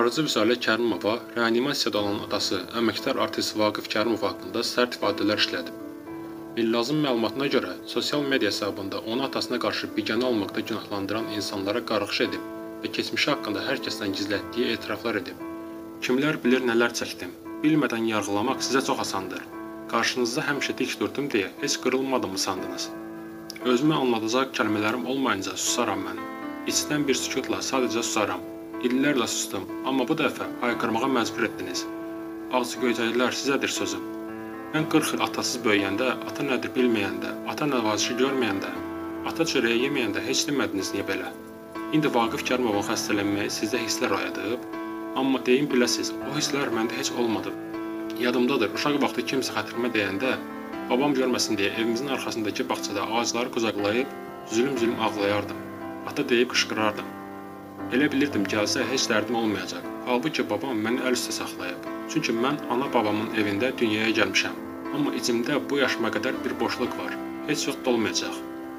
Xarici Vüsalə Kərimova reanimasiyada olan atası, əməkdar artist Vaqif Kərimov haqqında sərt ifadələr işlədib. İllazın məlumatına görə, sosial media hesabında onu atasına qarşı biganə olmaqda günahlandıran insanlara qarğış edib və keçmişi haqqında hər kəsdən gizlətdiyi etiraflar edib. Kimlər bilir nələr çəkdim, bilmədən yargılamaq sizə çox asandır. Qarşınızda həmişə dik durdum deyə heç qırılmadımı sandınız? Özümü anladacaq kəlmələrim olmayınca susaram mən. İçdən bir sükutla sadəcə susaram. İllərlə sustum, amma bu dəfə hayqırmağa məcbur etdiniz. Ağzı göycəklər sizədir sözüm. Mən 40 il atasız böyüyəndə, ata nədir bilməyəndə, ata nəvazişi görməyəndə, ata çörəyi yeməyəndə heç demədiniz niyə belə? İndi Vaqif Kərimovun xəstələnməyi sizdə hisslər oyadıb, amma deyin biləsiz, o hisslər məndə heç olmadı. Yadımdadır, uşaq vaxtı kimsə xətrimə deyəndə, babam görməsin deyə evimizin arxasındakı bağçada ağacları qucaqlayıb, zülüm-zülüm ağlayardım. Ata deyib qışqırardım. Elə bilirdim gəlsə heç dərdim olmayacaq. Halbuki babam məni əl üstə saxlayıb. Çünki mən ana-babamın evində dünyaya gəlmişəm. Amma içimdə bu yaşıma qədər bir boşluq var. Heç vaxt dolmayacaq.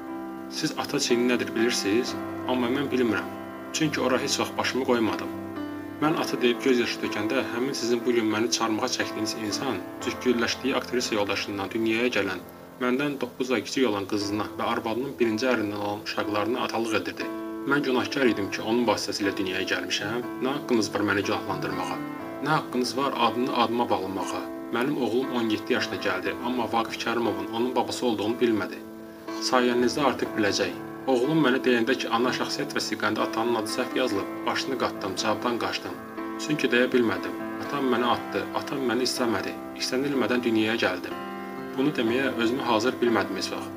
Siz ata çiyini nədir bilirsiniz? Amma mən bilmirəm. Çünki ora heç vaxt başımı qoymadım. Mən ata deyib göz yaşı tökəndə həmin sizin bugün məni çarmıxa çəkdiyiniz insan cükkülləşdiyi aktrisa yoldaşından dünyaya gələn, məndən 9 ay kiçik olan qızına və arvadının birinci ərindən olan uşaqlarına atalıq edirdi. Mən günahkar idim ki, onun vasitəsilə dünyaya gəlmişəm. Nə haqqınız var məni günahlandırmağa? Nə haqqınız var adını adıma bağlamağa? Mənim oğlum 17 yaşına gəldi, amma Vaqif Kərimovun onun babası olduğunu bilmədi. Sayənizdə artıq biləcək. Oğlum mənə deyəndə ki, ana şəxsiyyət vəsiqəndə atanın adı səhv yazılıb, başını qatdım, cavabdan qaçdım. Çünki deyə bilmədim. Atam məni atdı, atam məni istəmədi. İstənilmədən dünyaya gəldim. Bunu deməyə özümü hazır bilmədim heç vaxt.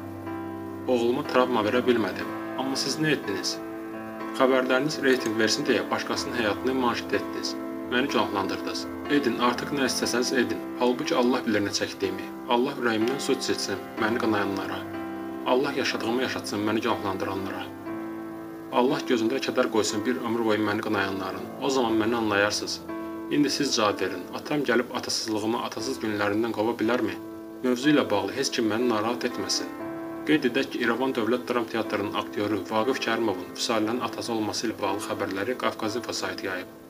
Oğluma travma verə bilmədim. Amma siz nə etdiniz? Xəbərləriniz reyting versin deyə başqasının həyatını manşet etdiniz. Məni günahlandırdınız. Edin, artıq nə istəsəniz edin. Halbuki Allah bilir nə çəkdiyimi. Allah ürəyimdən su içsin məni qınayanlara. Allah yaşadığımı yaşatsın məni günahlandıranlara. Allah gözündə kədər qoysun bir ömür boyu məni qınayanların. O zaman məni anlayarsınız. İndi siz cavab verin. Atam gəlib atasızlığımı atasız günlərindən qova bilərmi? Mövzu ilə bağlı heç kim məni narahat etməsin. Qeyd edək ki, İrəvan Dövlət Dram Teatrının aktyoru Vaqif Kərimovun Vüsalənin atası olması ilə bağlı xəbərləri Qafqaz İnfo saytı yayıb.